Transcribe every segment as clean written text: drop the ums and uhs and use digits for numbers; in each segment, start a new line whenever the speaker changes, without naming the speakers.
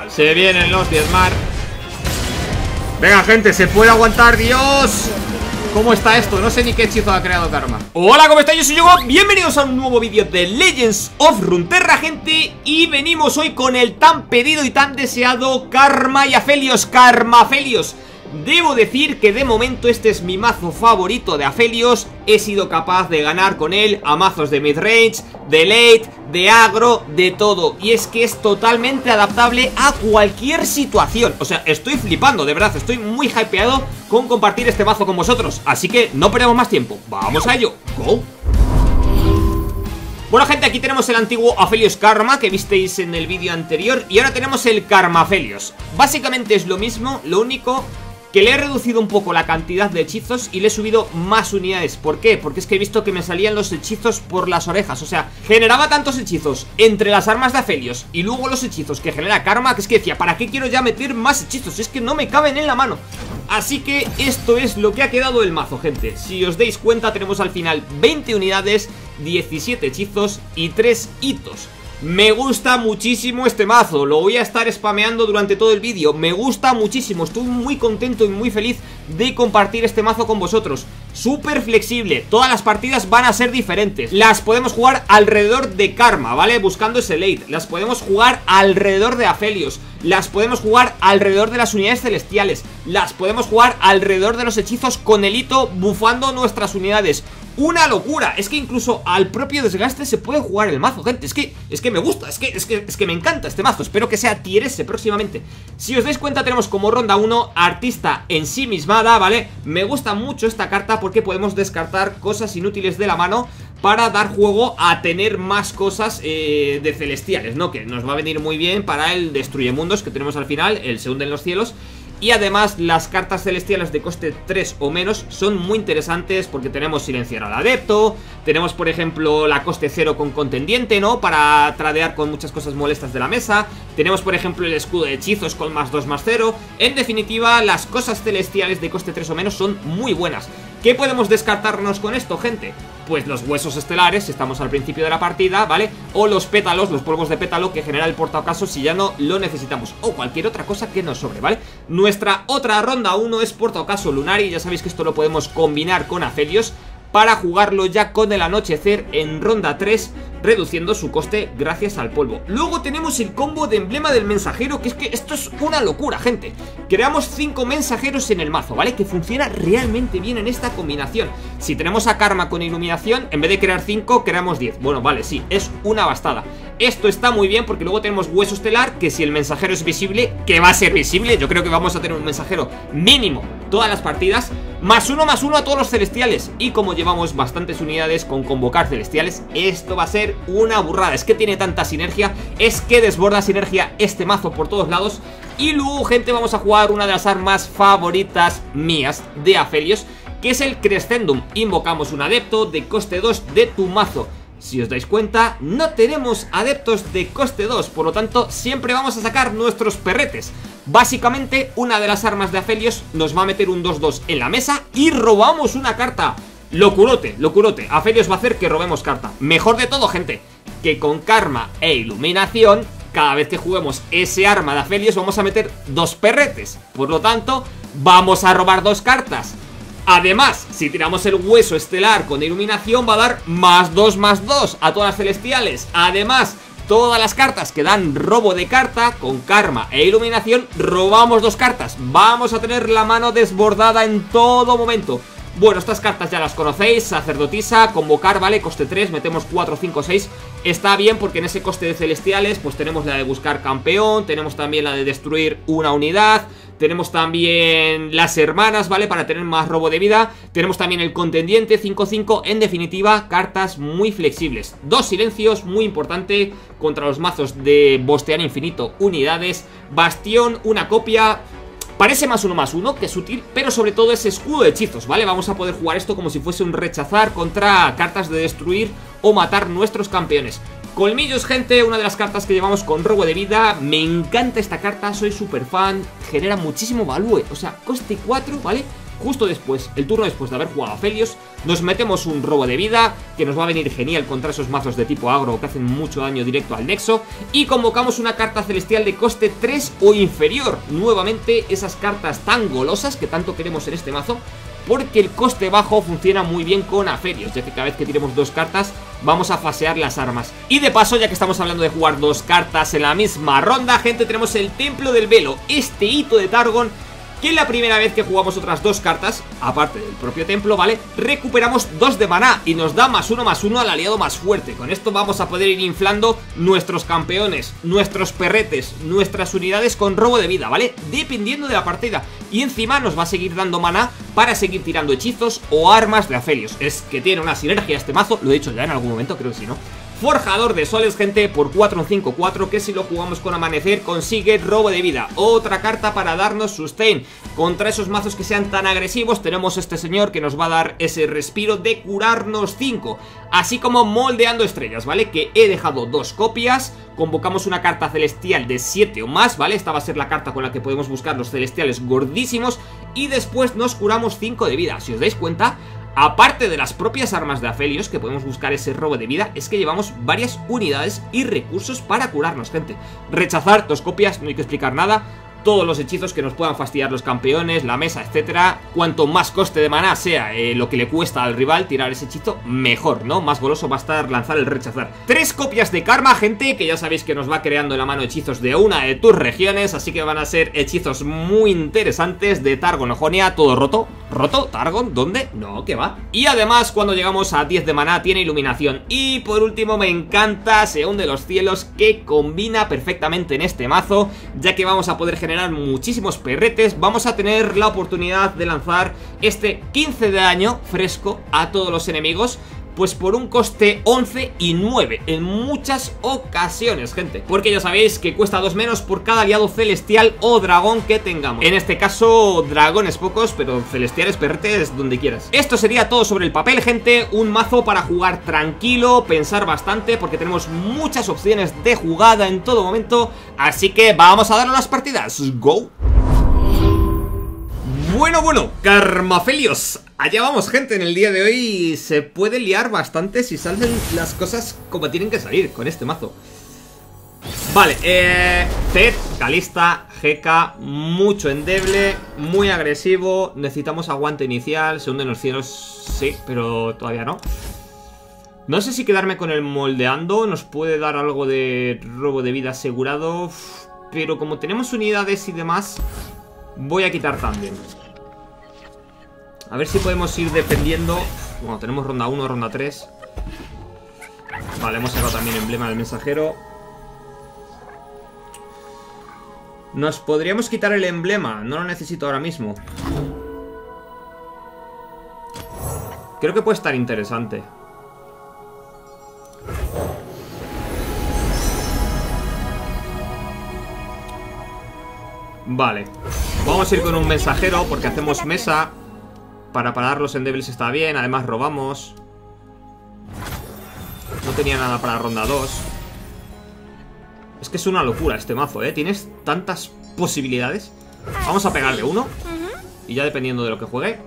Se vienen los diezmar. Venga, gente, se puede aguantar, Dios. ¿Cómo está esto? No sé ni qué hechizo ha creado Karma. Hola, ¿cómo estáis? Yo soy Yogo. Bienvenidos a un nuevo vídeo de Legends of Runeterra, gente. Y venimos hoy con el tan pedido y tan deseado Karma y Aphelios. Karma Aphelios. Debo decir que de momento este es mi mazo favorito de Aphelios. He sido capaz de ganar con él a mazos de midrange, de late, de agro, de todo. Y es que es totalmente adaptable a cualquier situación. O sea, estoy flipando, de verdad, estoy muy hypeado con compartir este mazo con vosotros. Así que no perdemos más tiempo, vamos a ello. Go. Bueno, gente, aquí tenemos el antiguo Aphelios Karma que visteis en el vídeo anterior. Y ahora tenemos el Karma Aphelios. Básicamente es lo mismo, lo único que le he reducido un poco la cantidad de hechizos y le he subido más unidades. ¿Por qué? Porque es que he visto que me salían los hechizos por las orejas. O sea, generaba tantos hechizos entre las armas de Aphelios y luego los hechizos que genera Karma, que es que decía, ¿para qué quiero ya meter más hechizos? Es que no me caben en la mano. Así que esto es lo que ha quedado el mazo, gente. Si os dais cuenta, tenemos al final 20 unidades, 17 hechizos y 3 hitos. Me gusta muchísimo este mazo, lo voy a estar spameando durante todo el vídeo. Me gusta muchísimo, estoy muy contento y muy feliz de compartir este mazo con vosotros. Súper flexible, todas las partidas van a ser diferentes. Las podemos jugar alrededor de Karma, ¿vale? Buscando ese late. Las podemos jugar alrededor de Aphelios. Las podemos jugar alrededor de las unidades celestiales. Las podemos jugar alrededor de los hechizos con el hito, bufando nuestras unidades. Una locura, es que incluso al propio desgaste se puede jugar el mazo, gente. Es que me gusta, es que me encanta este mazo. Espero que sea tier S próximamente. Si os dais cuenta, tenemos como ronda 1 Artista ensimismada, ¿vale? Me gusta mucho esta carta porque podemos descartar cosas inútiles de la mano para dar juego a tener más cosas de celestiales, ¿no? Que nos va a venir muy bien para el Destruye Mundos que tenemos al final, el Se hunde en los cielos. Y además las cartas celestiales de coste 3 o menos son muy interesantes porque tenemos Silenciar al Adepto, tenemos por ejemplo la coste 0 con Contendiente, ¿no? Para tradear con muchas cosas molestas de la mesa. Tenemos por ejemplo el escudo de hechizos con +2/+0. En definitiva, las cosas celestiales de coste 3 o menos son muy buenas. ¿Qué podemos descartarnos con esto, gente? Pues los huesos estelares, si estamos al principio de la partida, ¿vale? O los pétalos, los polvos de pétalo que genera el portaocaso si ya no lo necesitamos. O cualquier otra cosa que nos sobre, ¿vale? Nuestra otra ronda 1 es portaocaso Lunari. Ya sabéis que esto lo podemos combinar con Aphelios para jugarlo ya con el anochecer en ronda 3, reduciendo su coste gracias al polvo. Luego tenemos el combo de emblema del mensajero, que es que esto es una locura, gente. Creamos 5 mensajeros en el mazo, ¿vale? Que funciona realmente bien en esta combinación. Si tenemos a Karma con iluminación, en vez de crear 5, creamos 10. Bueno, vale, sí, es una bastada. Esto está muy bien porque luego tenemos hueso estelar, que si el mensajero es visible, que va a ser visible, yo creo que vamos a tener un mensajero mínimo todas las partidas, +1/+1 a todos los celestiales. Y como llevamos bastantes unidades con convocar celestiales, esto va a ser una burrada. Es que tiene tanta sinergia, es que desborda sinergia este mazo por todos lados. Y luego, gente, vamos a jugar una de las armas favoritas mías de Aphelios, que es el Crescendum. Invocamos un adepto de coste 2 de tu mazo. Si os dais cuenta, no tenemos adeptos de coste 2, por lo tanto siempre vamos a sacar nuestros perretes. Básicamente, una de las armas de Aphelios nos va a meter un 2/2 en la mesa y robamos una carta. Locurote, locurote. Aphelios va a hacer que robemos carta. Mejor de todo, gente, que con Karma e Iluminación, cada vez que juguemos ese arma de Aphelios vamos a meter 2 perretes. Por lo tanto, vamos a robar 2 cartas. Además, si tiramos el hueso estelar con iluminación va a dar +2/+2 a todas las celestiales. Además, todas las cartas que dan robo de carta, con Karma e iluminación, robamos 2 cartas. Vamos a tener la mano desbordada en todo momento. Bueno, estas cartas ya las conocéis. Sacerdotisa, convocar, ¿vale? Coste 3, metemos 4, 5, 6. Está bien porque en ese coste de celestiales pues tenemos la de buscar campeón, tenemos también la de destruir una unidad, tenemos también las hermanas, ¿vale? Para tener más robo de vida. Tenemos también el contendiente, 5-5. En definitiva, cartas muy flexibles. 2 silencios, muy importante contra los mazos de bostear infinito unidades. Bastión, una copia. Parece +1/+1, que es útil, pero sobre todo es escudo de hechizos, ¿vale? Vamos a poder jugar esto como si fuese un rechazar contra cartas de destruir o matar nuestros campeones. Colmillos, gente, una de las cartas que llevamos con robo de vida. Me encanta esta carta, soy súper fan. Genera muchísimo value, o sea, coste 4, ¿vale? justo después, el turno después de haber jugado a Felios, nos metemos un robo de vida, que nos va a venir genial contra esos mazos de tipo agro que hacen mucho daño directo al nexo, y convocamos una carta celestial de coste 3 o inferior. Nuevamente esas cartas tan golosas que tanto queremos en este mazo, porque el coste bajo funciona muy bien con Aphelios, ya que cada vez que tiremos 2 cartas vamos a fasear las armas. Y de paso, ya que estamos hablando de jugar 2 cartas en la misma ronda, gente, tenemos el Templo del Velo, este hito de Targon, que la primera vez que jugamos otras 2 cartas, aparte del propio templo, ¿vale? Recuperamos 2 de maná y nos da +1/+1 al aliado más fuerte. Con esto vamos a poder ir inflando nuestros campeones, nuestros perretes, nuestras unidades con robo de vida, ¿vale? Dependiendo de la partida. Y encima nos va a seguir dando maná para seguir tirando hechizos o armas de Aphelios. Es que tiene una sinergia este mazo, lo he dicho ya en algún momento, creo que sí, ¿no? Forjador de soles, gente, por 4 en 5/4, que si lo jugamos con amanecer consigue robo de vida. Otra carta para darnos sustain. Contra esos mazos que sean tan agresivos tenemos este señor que nos va a dar ese respiro de curarnos 5. Así como moldeando estrellas, ¿vale? Que he dejado 2 copias. Convocamos una carta celestial de 7 o más, ¿vale? Esta va a ser la carta con la que podemos buscar los celestiales gordísimos. Y después nos curamos 5 de vida. Si os dais cuenta, aparte de las propias armas de Aphelios, que podemos buscar ese robo de vida, es que llevamos varias unidades y recursos para curarnos, gente. Rechazar 2 copias, no hay que explicar nada. Todos los hechizos que nos puedan fastidiar los campeones, la mesa, etcétera. Cuanto más coste de maná sea lo que le cuesta al rival tirar ese hechizo, mejor, ¿no? Más goloso va a estar lanzar el rechazar. 3 copias de karma, gente, que ya sabéis que nos va creando en la mano hechizos de una de tus regiones, así que van a ser hechizos muy interesantes de Targon o Jonia, todo roto. ¿Roto? ¿Targon? ¿Dónde? No, ¿qué va? Y además, cuando llegamos a 10 de maná, tiene iluminación. Y por último, me encanta Seón de los Cielos, que combina perfectamente en este mazo, ya que vamos a poder generar muchísimos perretes. Vamos a tener la oportunidad de lanzar este 15 de daño fresco a todos los enemigos, pues por un coste 11 y 9 en muchas ocasiones, gente, porque ya sabéis que cuesta 2 menos por cada aliado celestial o dragón que tengamos. En este caso, dragones pocos, pero celestiales, perretes, donde quieras. Esto sería todo sobre el papel, gente. Un mazo para jugar tranquilo, pensar bastante, porque tenemos muchas opciones de jugada en todo momento. Así que vamos a darle las partidas. ¡Go! Bueno, Karmaphelios, allá vamos, gente. En el día de hoy se puede liar bastante si salen las cosas como tienen que salir con este mazo. Vale, Zed, Kalista, Heka, mucho endeble, muy agresivo. Necesitamos aguante inicial, se hunden los cielos, sí, pero todavía no. No sé si quedarme con el moldeando, nos puede dar algo de robo de vida asegurado, pero como tenemos unidades y demás, voy a quitar también. A ver si podemos ir defendiendo. Bueno, tenemos ronda 1, ronda 3. Vale, hemos sacado también emblema del mensajero. Nos podríamos quitar el emblema. No lo necesito ahora mismo. Creo que puede estar interesante. Vale, vamos a ir con un mensajero porque hacemos mesa. Para parar los endebles está bien. Además robamos. No tenía nada para ronda 2. Es que es una locura este mazo, tienes tantas posibilidades. Vamos a pegarle uno. Y ya dependiendo de lo que juegue.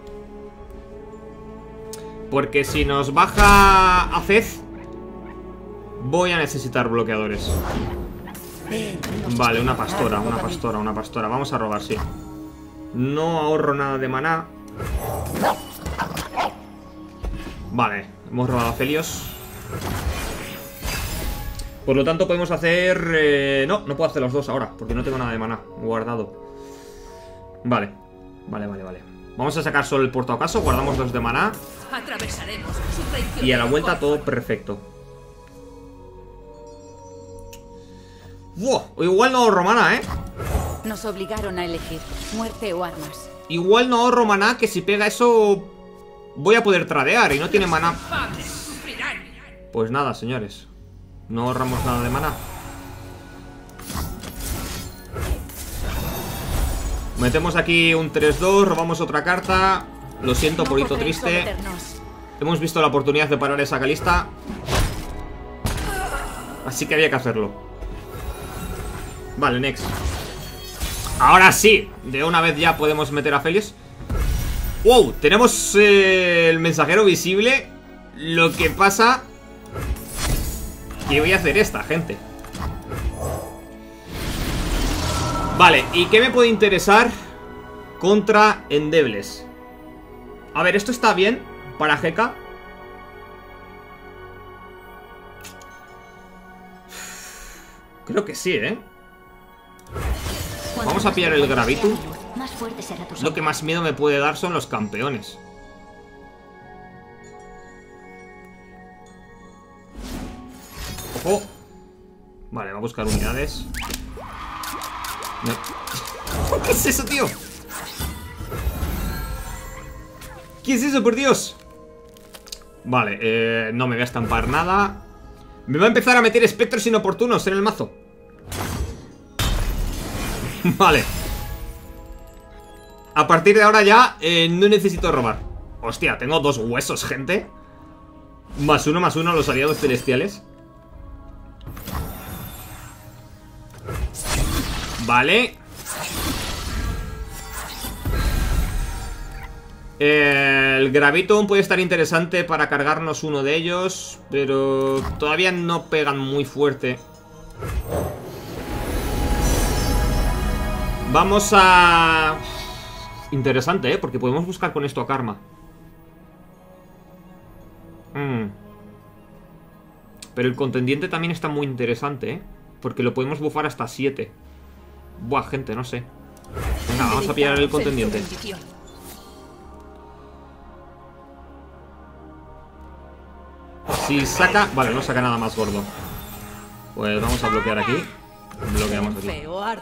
Porque si nos baja a Zed, voy a necesitar bloqueadores. Vale, una pastora. Vamos a robar, sí. No ahorro nada de maná. Vale, hemos robado a Aphelios. Por lo tanto podemos hacer... no puedo hacer los dos ahora, porque no tengo nada de maná guardado. Vale. Vamos a sacar solo el por todo caso. Guardamos 2 de maná. Y a la vuelta todo perfecto. ¡Wow! Igual no ahorro maná,
Nos obligaron a elegir muerte o armas.
Igual no ahorro maná, que si pega eso voy a poder tradear y no tiene maná. Pues nada, señores. No ahorramos nada de maná. Metemos aquí un 3-2, robamos otra carta. Lo siento, porito triste. Hemos visto la oportunidad de parar esa Kalista, así que había que hacerlo. Vale, next. Ahora sí, de una vez ya podemos meter a Aphelios. ¡Wow! Tenemos el mensajero visible. Lo que pasa que voy a hacer esta, gente. Vale, ¿y qué me puede interesar contra endebles? A ver, esto está bien para G.K. Creo que sí, ¿eh? Vamos a pillar el Gravitum. Lo que más miedo me puede dar son los campeones. ¡Ojo! Vale, va a buscar unidades. No. ¿Qué es eso, tío? ¿Qué es eso, por Dios? Vale, no me voy a estampar nada. Me va a empezar a meter espectros inoportunos en el mazo. Vale. A partir de ahora ya no necesito robar. Hostia, tengo 2 huesos, gente. +1/+1 a los aliados celestiales. Vale. El Graviton puede estar interesante para cargarnos uno de ellos, pero todavía no pegan muy fuerte. Vamos a... Interesante, porque podemos buscar con esto a Karma. Pero el contendiente también está muy interesante, porque lo podemos bufar hasta 7. Buah, gente, no sé. Venga, vamos a pillar el contendiente. Si saca... Vale, no saca nada más gordo. Pues vamos a bloquear aquí. Bloqueamos aquí.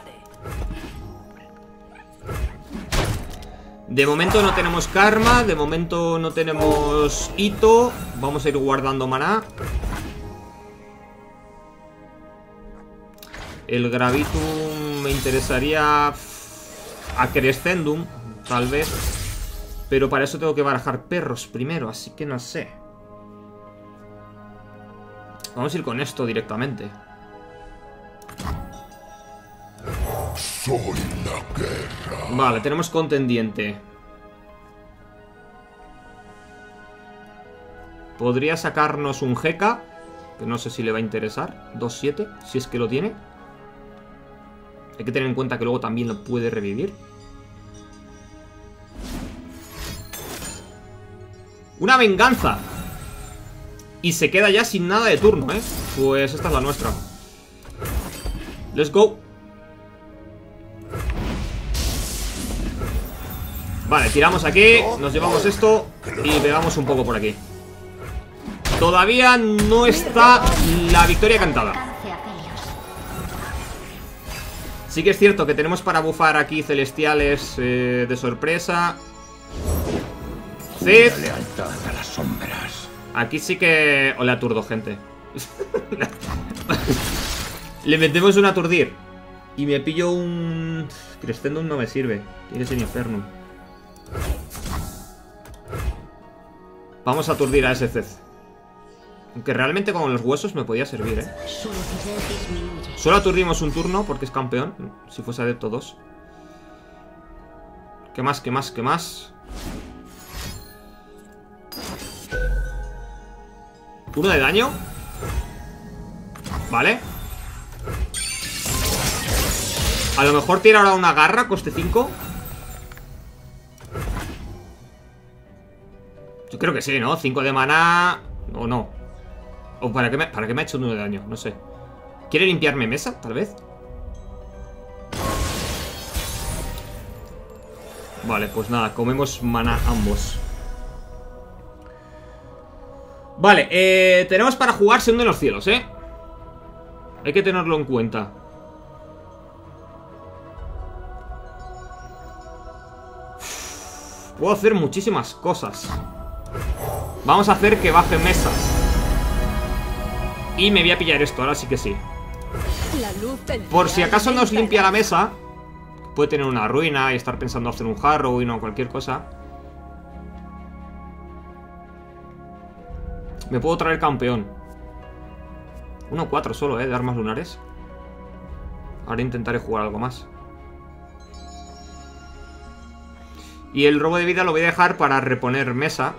De momento no tenemos Karma. De momento no tenemos Hito. Vamos a ir guardando maná. El Gravitum me interesaría a Crescendum, tal vez. Pero para eso tengo que barajar perros primero, así que no sé. Vamos a ir con esto directamente.
Soy la guerra.
Vale, tenemos contendiente. Podría sacarnos un G.K., que no sé si le va a interesar. 2-7, si es que lo tiene. Hay que tener en cuenta que luego también lo puede revivir. ¡Una venganza! Y se queda ya sin nada de turno, ¿eh? Pues esta es la nuestra. Let's go. Vale, tiramos aquí. Nos llevamos esto y pegamos un poco por aquí. Todavía no está la victoria cantada. Sí que es cierto que tenemos para bufar aquí celestiales de sorpresa. Cid. Aquí sí que... O le aturdo, gente. Le metemos un aturdir. Y me pillo un... Crescendum no me sirve. Tiene ese Infernum. Vamos a aturdir a ese Cid. Aunque realmente con los huesos me podía servir, ¿eh? Solo aturdimos un turno porque es campeón. Si fuese adepto 2. ¿Qué más? ¿Qué más? ¿Qué más? 1 de daño. Vale. A lo mejor tira ahora una garra, coste 5. Yo creo que sí, ¿no? 5 de maná. O no. ¿O para qué me ha hecho 1 de daño? No sé. ¿Quiere limpiarme mesa, tal vez? Vale, pues nada, comemos maná ambos. Vale, tenemos para jugar Segundo en los cielos, ¿eh? Hay que tenerlo en cuenta. Puedo hacer muchísimas cosas. Vamos a hacer que baje mesa. Y me voy a pillar esto, ahora sí que sí. Por si acaso nos limpia la mesa. Puede tener una ruina y estar pensando hacer un Harrowing o cualquier cosa. Me puedo traer campeón. 1-4 solo, de armas lunares. Ahora intentaré jugar algo más. Y el robo de vida lo voy a dejar para reponer mesa.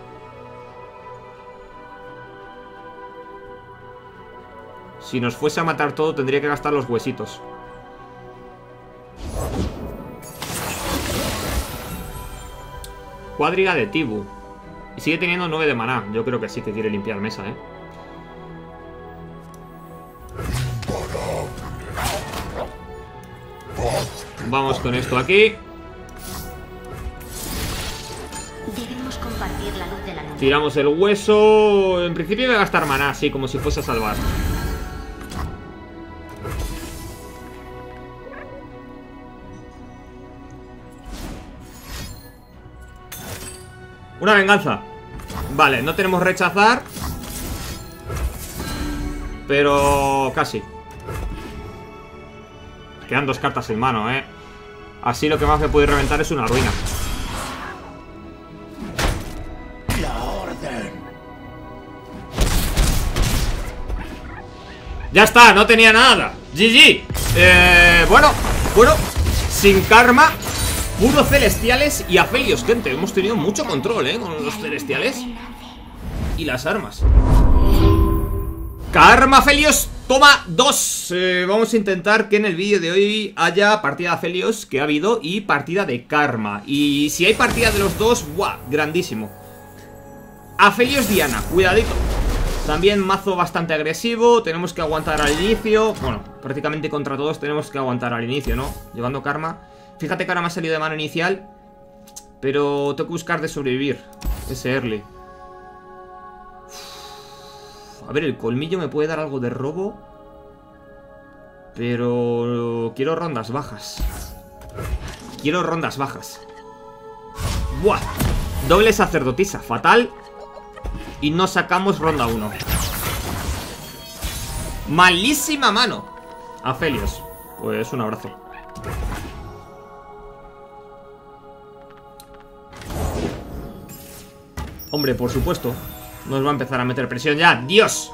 Si nos fuese a matar todo, tendría que gastar los huesitos. Cuadriga de Tibu. Y sigue teniendo 9 de maná. Yo creo que sí que quiere limpiar mesa, ¿eh? Vamos con esto aquí.
Debemos compartir la luz de la luna.
Tiramos el hueso. En principio voy a gastar maná, así como si fuese a salvar. Una venganza. Vale, no tenemos rechazar, pero casi. Quedan 2 cartas en mano, Así lo que más me puede reventar es una ruina.
La orden.
Ya está, no tenía nada. GG. Bueno, sin karma. Puros celestiales y Aphelios, gente. Hemos tenido mucho control, con los celestiales y las armas. Karma Aphelios, toma 2. Vamos a intentar que en el vídeo de hoy haya partida de Aphelios, que ha habido, y partida de karma. Y si hay partida de los dos, ¡guau! Grandísimo. Aphelios Diana, cuidadito. También mazo bastante agresivo. Tenemos que aguantar al inicio. Bueno, prácticamente contra todos tenemos que aguantar al inicio, ¿no? Llevando karma. Fíjate que ahora me ha salido de mano inicial, pero tengo que buscar de sobrevivir ese early. A ver, el colmillo me puede dar algo de robo, pero quiero rondas bajas. Quiero rondas bajas. ¡Buah! Doble sacerdotisa, fatal. Y no sacamos ronda 1. Malísima mano. Aphelios, pues un abrazo. Hombre, por supuesto. Nos va a empezar a meter presión ya. ¡Dios!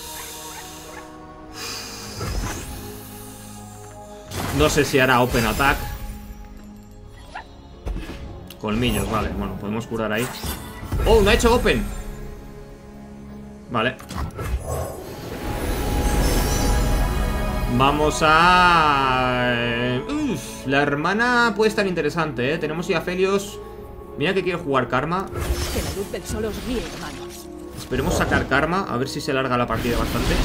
No sé si hará open attack. Colmillos, vale. Bueno, podemos curar ahí. ¡Oh, no ha hecho open! Vale. Vamos a... Uf, la hermana puede estar interesante, Tenemos ya Aphelios. Mira que quiere jugar karma.
Que la luz del sol os guíe, hermanos.
Esperemos sacar karma, a ver si se larga la partida bastante.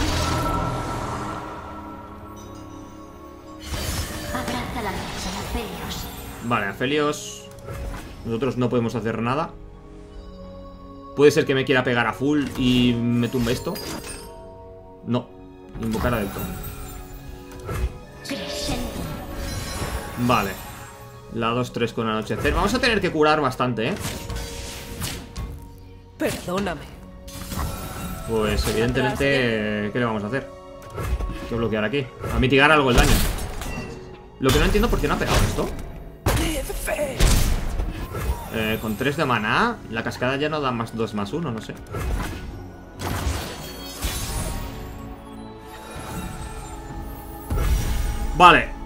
Abraza la noche, Aphelios.
Vale, Aphelios. Nosotros no podemos hacer nada. Puede ser que me quiera pegar a full y me tumbe esto. No, invocar a Deltron.
Crescendo.
Vale. La 2-3 con anochecer. Vamos a tener que curar bastante,
Perdóname.
Pues evidentemente, ¿qué le vamos a hacer? Hay que bloquear aquí. A mitigar algo el daño. Lo que no entiendo por qué no ha pegado esto. Con 3 de maná, la cascada ya no da más 2 más 1, no sé. Vale.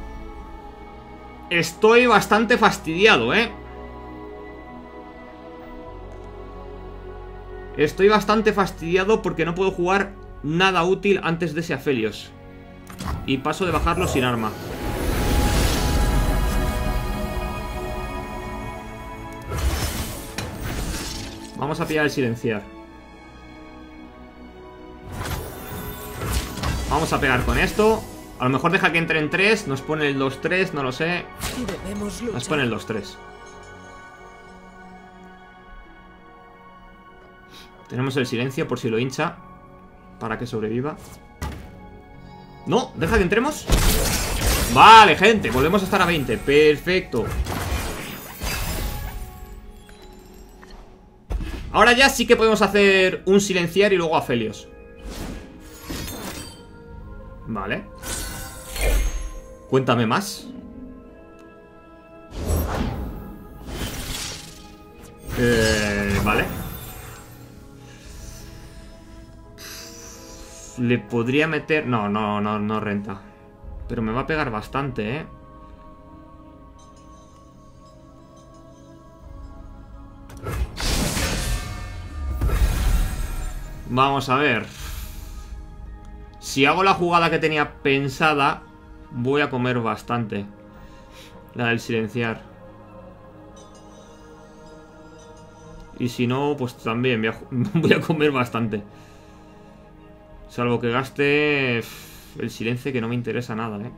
Estoy bastante fastidiado, Estoy bastante fastidiado porque no puedo jugar nada útil antes de ese Aphelios. Y paso de bajarlo sin arma. Vamos a pillar el silenciar. Vamos a pegar con esto. A lo mejor deja que entre en 3. Nos pone el 2-3, no lo sé. Nos pone el 2-3. Tenemos el silencio por si lo hincha, para que sobreviva. No, deja que entremos. Vale, gente, volvemos a estar a 20. Perfecto. Ahora ya sí que podemos hacer un silenciar y luego Aphelios. Vale. Cuéntame más. Vale. Le podría meter... No renta. Pero me va a pegar bastante, Vamos a ver. Si hago la jugada que tenía pensada, voy a comer bastante. La del silenciar. Y si no, pues también voy a comer bastante. Salvo que gaste el silencio, que no me interesa nada, ¿eh?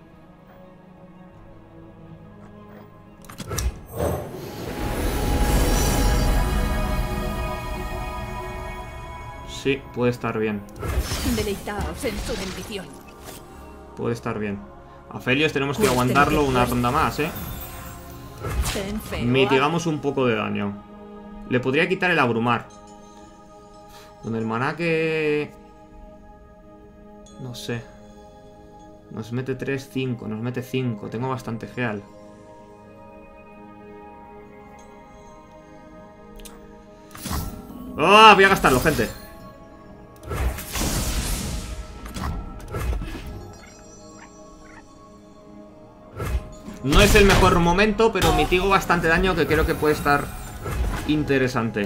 Sí, puede estar bien.
Deleitaos en su bendición.
Puede estar bien. A Felios tenemos que aguantarlo una ronda más, ¿eh? Mitigamos un poco de daño. Le podría quitar el abrumar. Con el maná que... no sé. Nos mete 3, 5. Nos mete 5. Tengo bastante geal. ¡Oh! Voy a gastarlo, gente. No es el mejor momento, pero mitigo bastante daño, que creo que puede estar interesante.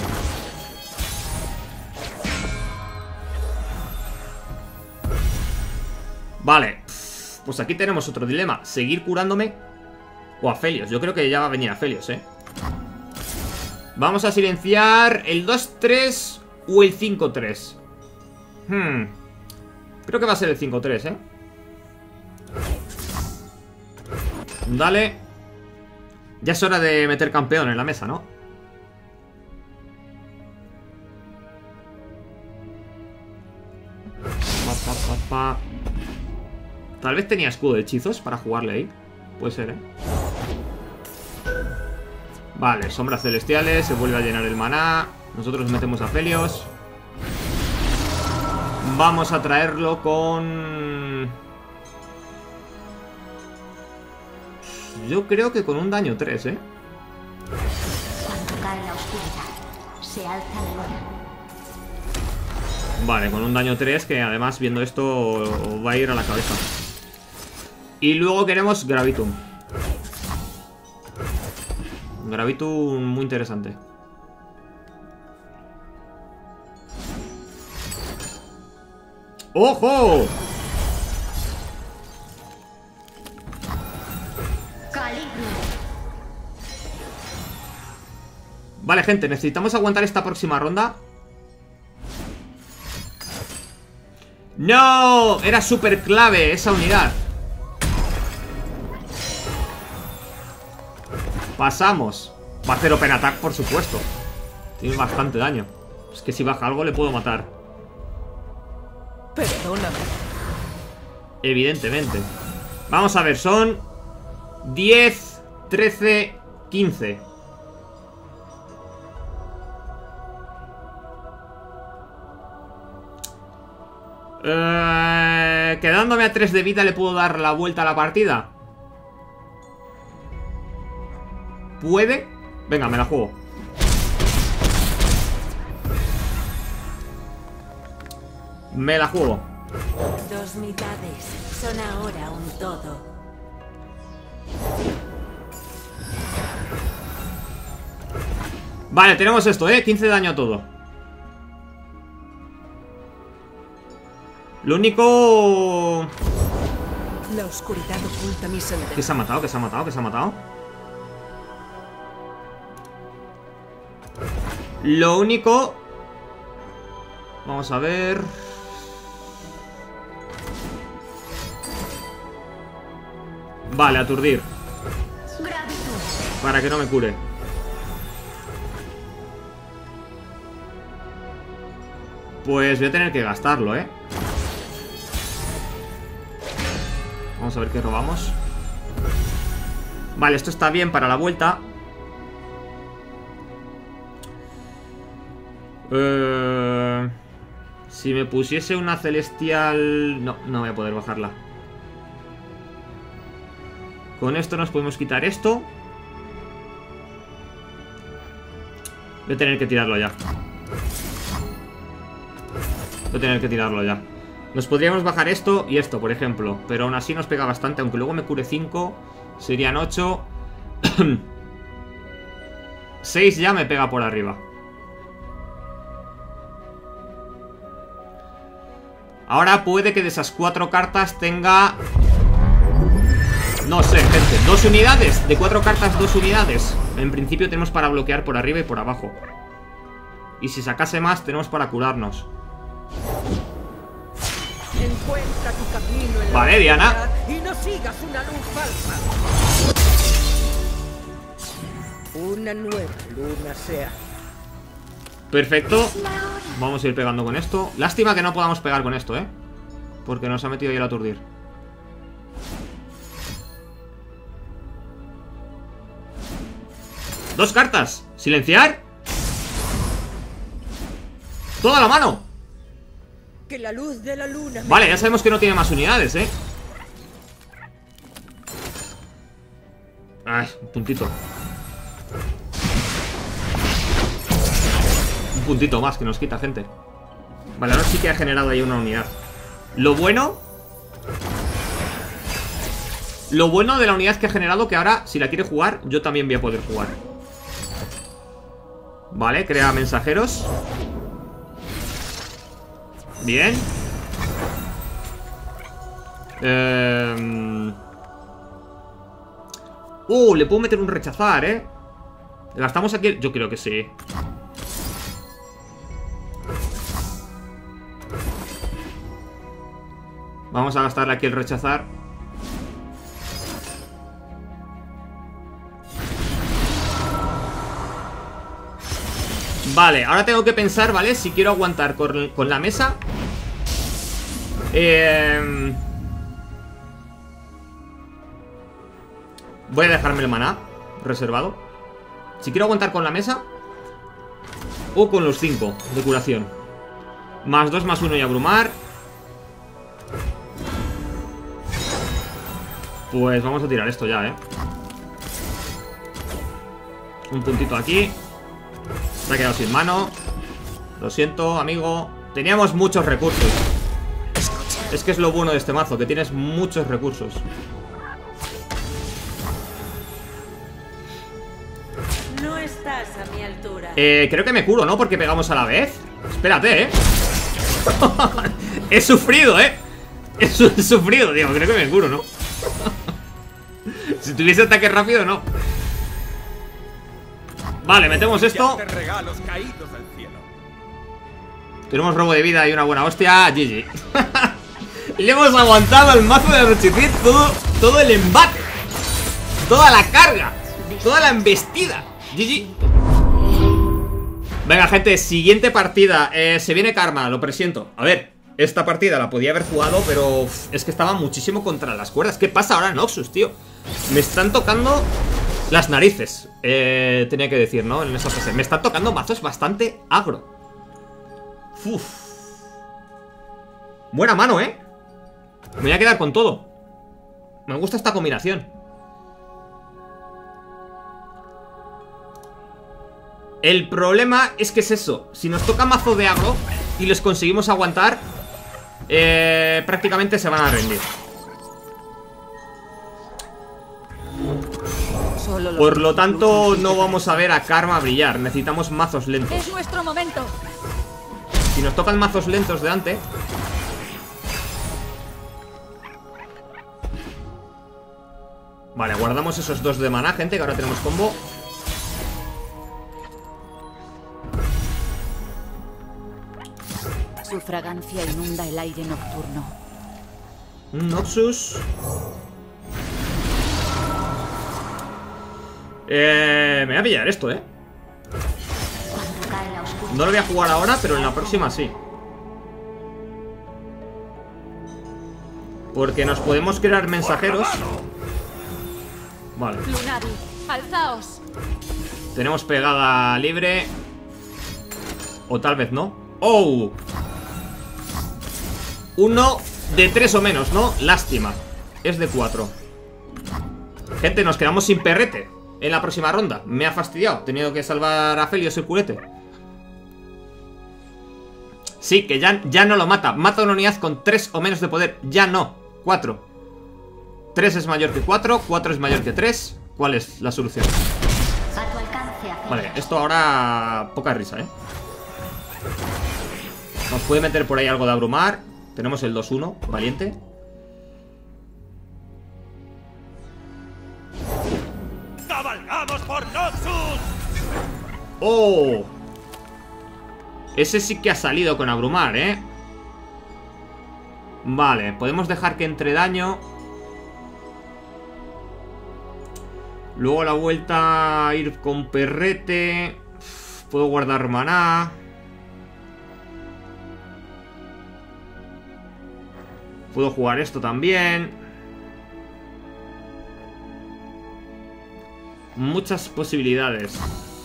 Vale. Pues aquí tenemos otro dilema. ¿Seguir curándome o a Felios? Yo creo que ya va a venir a Felios, ¿eh? Vamos a silenciar el 2-3 o el 5-3. Creo que va a ser el 5-3, ¿eh? Dale. Ya es hora de meter campeón en la mesa, ¿no? Tal vez tenía escudo de hechizos para jugarle ahí. Puede ser, ¿eh? Vale, sombras celestiales. Se vuelve a llenar el maná. Nosotros metemos a Felios. Vamos a traerlo con... yo creo que con un daño 3, ¿eh?
Cuando cae la oscuridad, se alza la luna.
Vale, con un daño 3, que además viendo esto va a ir a la cabeza. Y luego queremos Gravitum. Gravitum muy interesante. ¡Ojo! Vale, gente, necesitamos aguantar esta próxima ronda. ¡No! Era súper clave esa unidad. Pasamos. Va a hacer Open Attack, por supuesto. Tiene bastante daño. Es que si baja algo le puedo matar.
Perdóname.
Evidentemente. Vamos a ver, son 10, 13, 15. Quedándome a 3 de vida, ¿le puedo dar la vuelta a la partida? ¿Puede? Venga, me la juego. Me la juego.
Dos mitades son ahora un todo.
Vale, tenemos esto, 15 de daño a todo. Lo único...
La oscuridad oculta mi sendero.
¿Qué se ha matado? ¿Qué se ha matado? ¿Qué se ha matado? Lo único... vamos a ver... vale, aturdir. Para que no me cure. Pues voy a tener que gastarlo, Vamos a ver qué robamos. Vale, esto está bien para la vuelta. Si me pusiese una celestial... no, no voy a poder bajarla. Con esto nos podemos quitar esto. Voy a tener que tirarlo ya. Voy a tener que tirarlo ya. Nos podríamos bajar esto y esto, por ejemplo. Pero aún así nos pega bastante. Aunque luego me cure 5. Serían 8. 6 ya me pega por arriba. Ahora puede que de esas 4 cartas tenga... No sé, gente, 2 unidades. De 4 cartas, 2 unidades. En principio tenemos para bloquear por arriba y por abajo. Y si sacase más, tenemos para curarnos.
Encuentra tu camino en
Vale,
la
Diana.
oscuridad y no sigas una luz falsa. Una nueva luna sea.
Perfecto. Vamos a ir pegando con esto. Lástima que no podamos pegar con esto, porque nos ha metido ahí el aturdir. ¡2 cartas! ¡Silenciar! ¡Toda la mano!
Que la luz de la luna.
Vale, ya sabemos que no tiene más unidades, Ay, un puntito. Un puntito más que nos quita, gente. Vale, ahora sí que ha generado ahí una unidad. Lo bueno de la unidad que ha generado, que ahora, si la quiere jugar, yo también voy a poder jugar. Vale, crea mensajeros. Bien. Le puedo meter un rechazar, ¿Gastamos aquí? Yo creo que sí. Vamos a gastarle aquí el rechazar. Vale, ahora tengo que pensar, ¿vale? Si quiero aguantar con la mesa. Voy a dejarme el maná reservado. Si quiero aguantar con la mesa o con los 5 de curación. Más 2, más 1 y abrumar. Pues vamos a tirar esto ya, Un puntito aquí. Se ha quedado sin mano. Lo siento, amigo. Teníamos muchos recursos. Es que es lo bueno de este mazo, que tienes muchos recursos.
No estás a mi altura.
Creo que me curo, ¿no? Porque pegamos a la vez. Espérate, He sufrido, He sufrido, digo, creo que me curo, ¿no? Si tuviese ataque rápido, no. Vale, metemos esto.
Regalos caídos del cielo.
Tenemos robo de vida y una buena hostia. GG. Le hemos aguantado al mazo de Rochefort todo el embate, toda la carga, toda la embestida. GG. Venga, gente, siguiente partida. Se viene Karma, lo presiento. A ver, esta partida la podía haber jugado, pero es que estaba muchísimo contra las cuerdas. ¿Qué pasa ahora, Noxus, tío? Me están tocando las narices, tenía que decir, ¿no? En esa fase. Me están tocando mazos bastante agro. Uf. Buena mano, Me voy a quedar con todo. Me gusta esta combinación. El problema es que es eso. Si nos toca mazo de agro y les conseguimos aguantar, prácticamente se van a rendir. Por lo tanto, no vamos a ver a Karma brillar. Necesitamos mazos lentos.
Es nuestro momento.
Si nos tocan mazos lentos delante. Vale, guardamos esos 2 de maná, gente, que ahora tenemos combo.
Su fragancia inunda el aire nocturno.
Un Noxus. Me voy a pillar esto,
Cuando cae la oscuridad.
No lo voy a jugar ahora, pero en la próxima sí. Porque nos podemos crear mensajeros. Vale.
Lunari, alzaos.
Tenemos pegada libre. O tal vez no. ¡Oh! 1 de 3 o menos, ¿no? Lástima. Es de 4. Gente, nos quedamos sin perrete en la próxima ronda. Me ha fastidiado. He tenido que salvar a Felios el culete. Sí, que ya no lo mata. Mata una unidad con 3 o menos de poder. Ya no. 4. 3 es mayor que 4. 4 es mayor que 3. ¿Cuál es la solución?
A tu alcance,
Vale, esto ahora... Poca risa, Nos puede meter por ahí algo de abrumar. Tenemos el 2-1, valiente.
¡Cabalgamos por Noxus!
¡Oh! Ese sí que ha salido con abrumar, ¿eh? Vale, podemos dejar que entre daño. Luego a la vuelta ir con perrete. Puedo guardar maná. Puedo jugar esto también. Muchas posibilidades.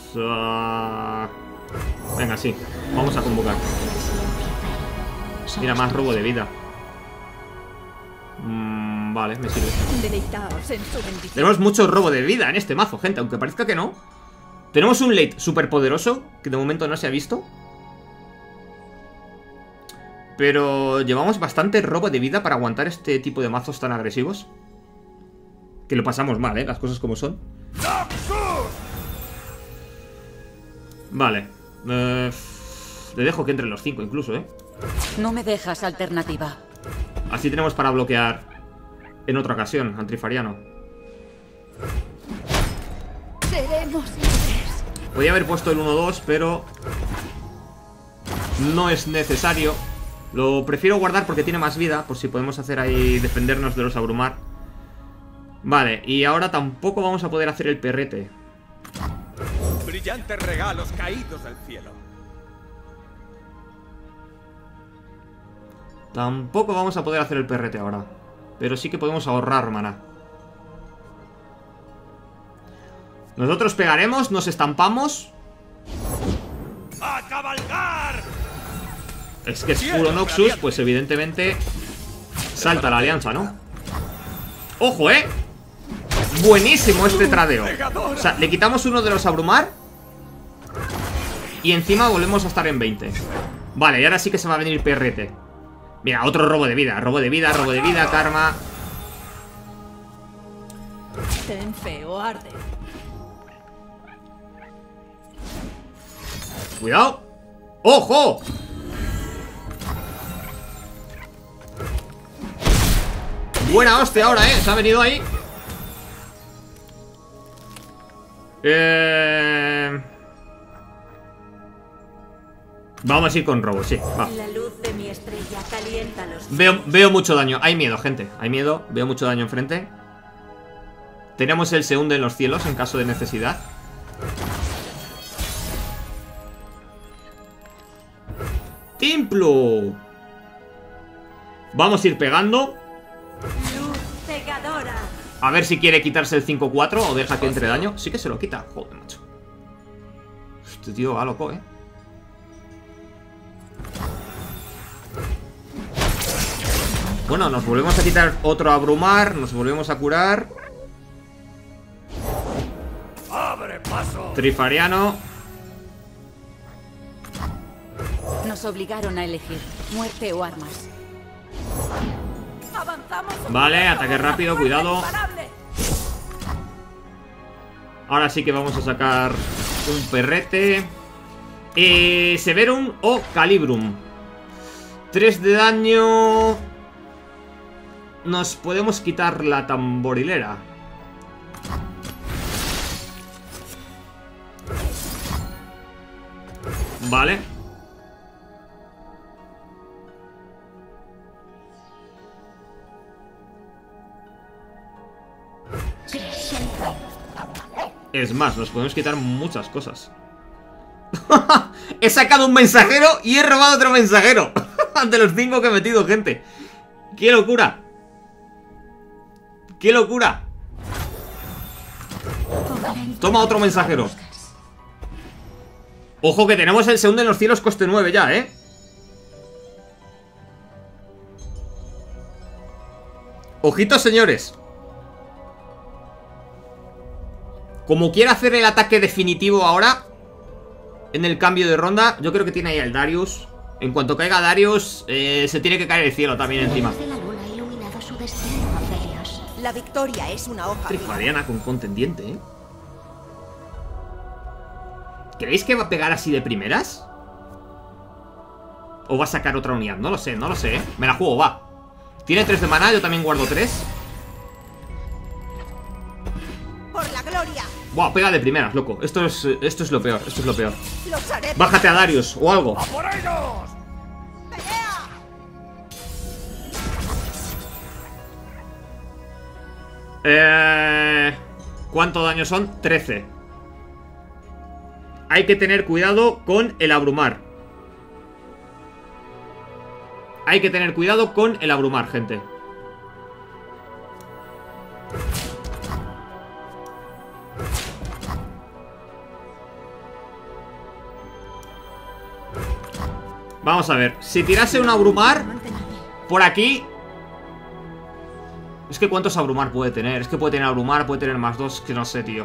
Venga, sí. Vamos a convocar. Mira, más robo de vida. Vale, me sirve.
Deleitaos en su bendición.
Tenemos mucho robo de vida en este mazo, gente, aunque parezca que no. Tenemos un late súper poderoso, que de momento no se ha visto. Pero llevamos bastante robo de vida para aguantar este tipo de mazos tan agresivos. Que lo pasamos mal, las cosas como son. Vale. Le dejo que entre los 5 incluso,
No me dejas alternativa.
Así tenemos para bloquear en otra ocasión al Trifariano.
Seremos libres.
Podía haber puesto el 1-2, pero no es necesario. Lo prefiero guardar porque tiene más vida, por si podemos hacer ahí defendernos de los abrumar. Vale, y ahora tampoco vamos a poder hacer el perrete.
Brillantes regalos caídos del cielo.
Tampoco vamos a poder hacer el perrete ahora. Pero sí que podemos ahorrar maná. Nosotros pegaremos, nos estampamos.
¡A cabalgar!
Es que es puro Noxus, pues evidentemente salta la alianza, ¿no? ¡Ojo, Buenísimo este tradeo. O sea, le quitamos uno de los abrumar y encima volvemos a estar en 20. Vale, y ahora sí que se va a venir perrete. Mira, otro robo de vida, robo de vida, karma.
Ten fe o arde.
Cuidado. ¡Ojo! Buena hostia ahora, se ha venido ahí. Vamos a ir con robo, sí, va.
La luz de mi estrella calienta los...
Veo mucho daño, hay miedo, gente. Hay miedo, veo mucho daño enfrente. Tenemos el se hunde en los cielos en caso de necesidad. ¡Templo! Vamos a ir pegando.
Luz cegadora.
A ver si quiere quitarse el 5-4 o deja que entre daño. Sí que se lo quita. Joder, macho. Este tío va loco, Bueno, nos volvemos a quitar otro abrumar. Nos volvemos a curar.
¡Abre paso!
Trifariano.
Nos obligaron a elegir muerte o armas. Avanzamos.
Vale, ataque rápido, cuidado. Ahora sí que vamos a sacar un perrete. Severum o Calibrum. 3 de daño. Nos podemos quitar la tamborilera. Vale. Es más, nos podemos quitar muchas cosas. He sacado un mensajero y he robado otro mensajero. De los 5 que he metido, gente. ¡Qué locura! ¡Qué locura! Toma otro mensajero. Ojo que tenemos el segundo en los cielos coste 9 ya, Ojitos, señores. Como quiera hacer el ataque definitivo ahora, en el cambio de ronda, yo creo que tiene ahí al Darius. En cuanto caiga Darius, se tiene que caer el cielo también encima.
La luna ha iluminado su destino, Aphelios.
La victoria es una hoja.
Trifariana con contendiente, ¿Creéis que va a pegar así de primeras? O va a sacar otra unidad, no lo sé, no lo sé, ¿eh? Me la juego, va. Tiene 3 de maná, yo también guardo 3.
¡Por la gloria!
Buah, pega de primeras, loco. Esto es lo peor, esto es lo peor.
¡Los haré!
Bájate a Darius o algo.
¡A por ellos!
¿Cuánto daño son? 13. Hay que tener cuidado con el abrumar. Hay que tener cuidado con el abrumar, gente. Vamos a ver. Si tirase un abrumar por aquí... Es que ¿cuántos abrumar puede tener? Es que puede tener abrumar, puede tener más 2, que no sé, tío.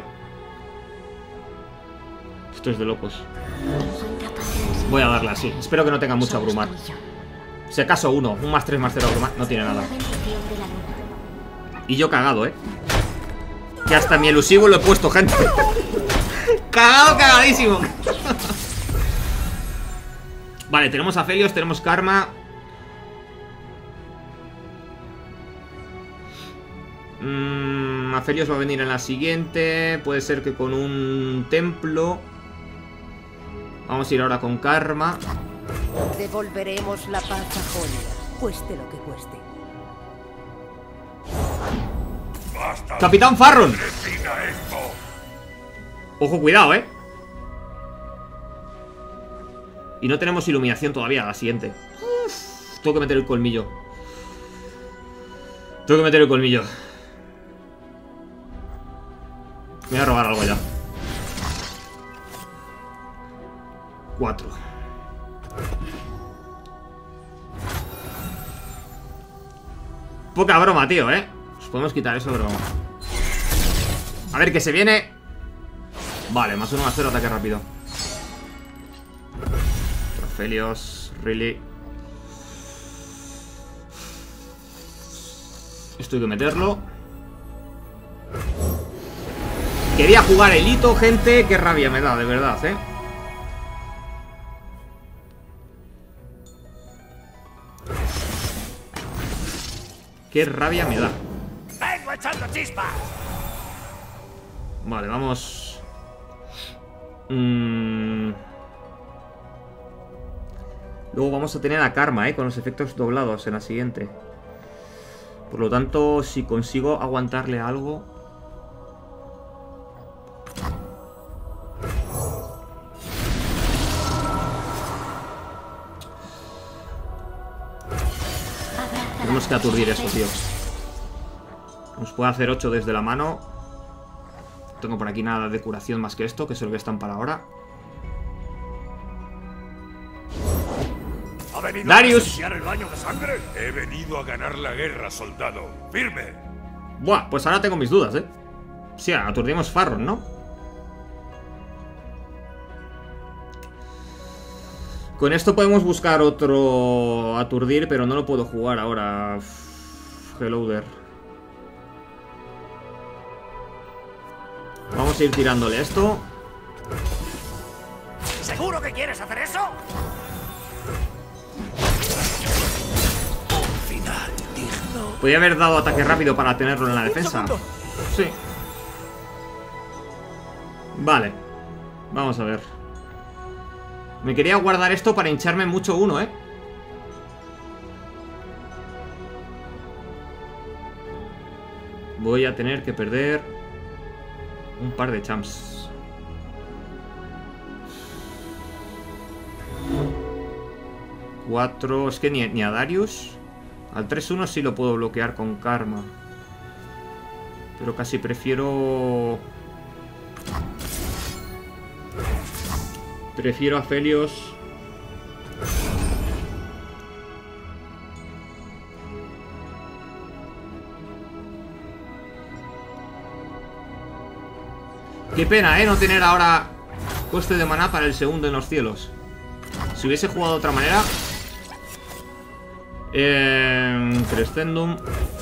Esto es de locos. Voy a darle así. Espero que no tenga mucho abrumar. Si acaso uno, un más 3 más 0 abrumar. No tiene nada. Y yo cagado, que hasta mi elusivo lo he puesto, gente. Cagado, cagadísimo. Vale, tenemos a Aphelios, tenemos Karma. Aphelios va a venir en la siguiente. Puede ser que con un templo. Vamos a ir ahora con Karma.
Devolveremos la paz a Holia, cueste lo que cueste.
¡Basta!
¡Capitán Farron!
¡Termina esto!
Ojo, cuidado, Y no tenemos iluminación todavía, la siguiente. Uf, tengo que meter el colmillo. Tengo que meter el colmillo. Me voy a robar algo ya. 4. Poca broma, tío, Nos podemos quitar eso, pero... A ver, que se viene. Vale, más 1 más 0, ataque rápido. Aphelios, really. Esto hay que meterlo. Quería jugar el hito, gente. Qué rabia me da, de verdad, Qué rabia me da.
¡Vengo echando chispas!
Vale, vamos. Luego vamos a tener a Karma, con los efectos doblados en la siguiente. Por lo tanto, si consigo aguantarle algo... Tenemos que aturdir esto, tío. Nos puede hacer 8 desde la mano. No tengo por aquí nada de curación más que esto, que es lo que están para ahora.
¿Ha venido
Darius.
a presenciar el baño de sangre? He venido a ganar la guerra, soldado. ¡Firme!
Buah, pues ahora tengo mis dudas, Sí, aturdimos Farron, ¿no? Con esto podemos buscar otro aturdir, pero no lo puedo jugar ahora. Hello there. Vamos a ir tirándole esto.
¿Seguro que quieres hacer eso? Un final digno.
Podría haber dado ataque rápido para tenerlo en la defensa. Sí. Vale. Vamos a ver. Me quería guardar esto para hincharme mucho uno, Voy a tener que perder un par de champs. Cuatro. Es que ni a Darius. Al 3-1 sí lo puedo bloquear con Karma. Pero casi prefiero... Prefiero a Aphelios. Qué pena, no tener ahora coste de maná para el segundo en los cielos. Si hubiese jugado de otra manera. Crescendum.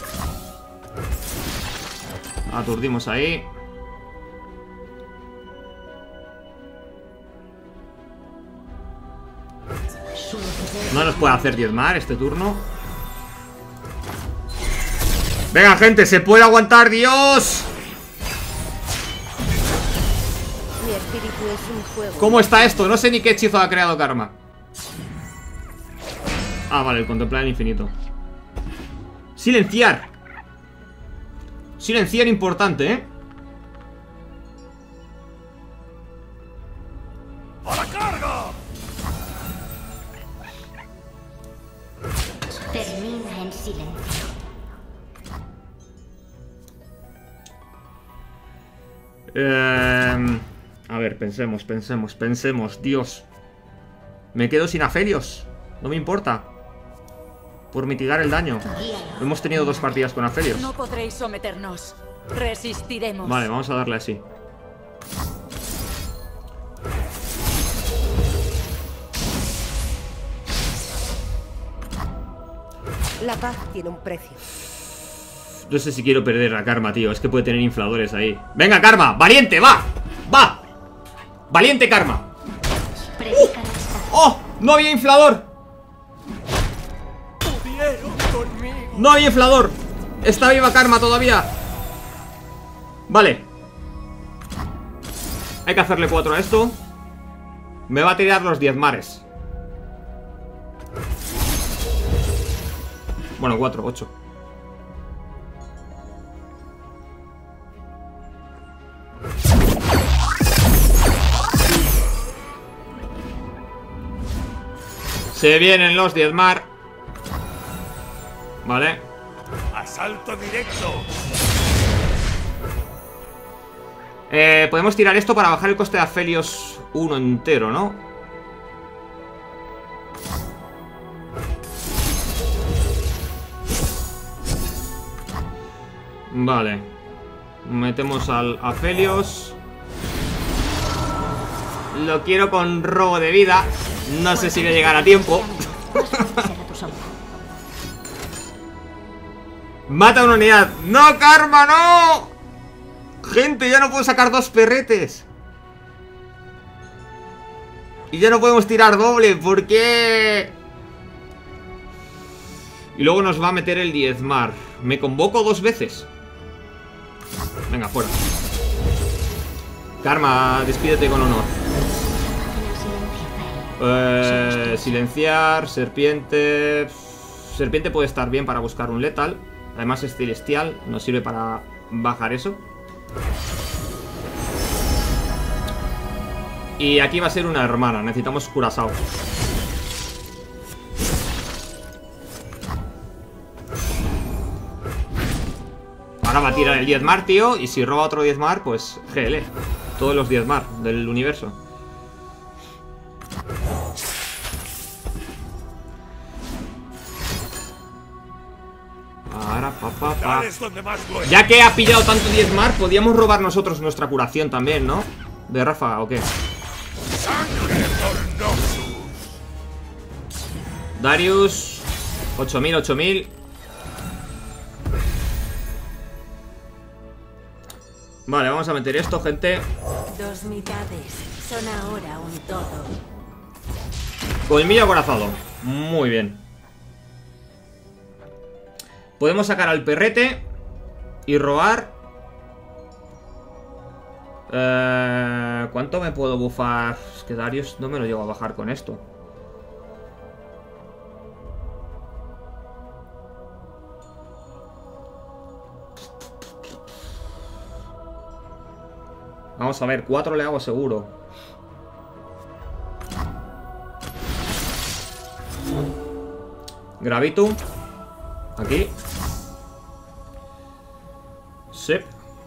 Aturdimos ahí. No nos puede hacer diezmar este turno. Venga, gente, se puede aguantar, Dios.
Mi espíritu es un fuego.
¿Cómo está esto? No sé ni qué hechizo ha creado Karma. Ah, vale, el contemplar el infinito. Silenciar. Silenciar importante, ¿eh?
¡A la carga!
Termina en silencio.
A ver, pensemos. Dios. Me quedo sin Aphelios. No me importa. Por mitigar el daño. Hemos tenido 2 partidas con Aphelios.
No podréis someternos. Resistiremos.
Vale, vamos a darle así.
La paz tiene un precio.
No sé si quiero perder a Karma, tío. Es que puede tener infladores ahí. ¡Venga, Karma! ¡Valiente! ¡Va! ¡Va! ¡Valiente, Karma! ¡Oh! ¡No había inflador! ¡No había inflador! Está viva Karma todavía. Vale. Hay que hacerle 4 a esto. Me va a tirar los 10 mares. Bueno, 4, 8. Se vienen los 10 mar. Vale.
¡Asalto directo!
Podemos tirar esto para bajar el coste de Aphelios 1 entero, ¿no? Vale. Metemos al Aphelios. Lo quiero con robo de vida. No sé si me llegará a tiempo. Mata una unidad. ¡No, Karma, no! Gente, ya no puedo sacar 2 perretes. Y ya no podemos tirar doble. ¿Por qué? Y luego nos va a meter el diezmar. Me convoco 2 veces. Venga, fuera. Karma, despídete con honor. Silenciar, serpiente. Serpiente puede estar bien para buscar un letal. Además es celestial, nos sirve para bajar eso. Y aquí va a ser una hermana, necesitamos Curazao. Ahora va a tirar el diezmar, tío. Y si roba otro diezmar, pues GL. Todos los diezmar del universo. Ya que ha pillado tanto diezmar, podíamos robar nosotros nuestra curación también, ¿no? De ráfaga, ¿o qué? Darius 8000, 8000. Vale, vamos a meter esto, gente.
2 mitades son ahora un todo.
Colmillo acorazado. Muy bien. Podemos sacar al perrete y robar. ¿Cuánto me puedo bufar? Es que Darius no me lo llevo a bajar con esto. Vamos a ver, 4 le hago seguro. Gravitum. Aquí. Sí.